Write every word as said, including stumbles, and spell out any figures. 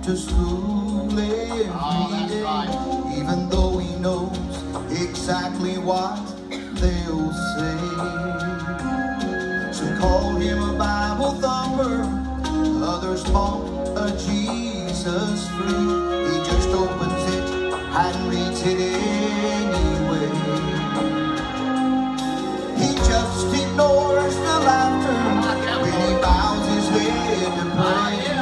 to school every Oh, day, right. even though he knows exactly what they'll say. Some call him a Bible thumper, others mock a Jesus freak. He just opens it and reads it anyway. He just ignores the laughter when he bows his head to pray.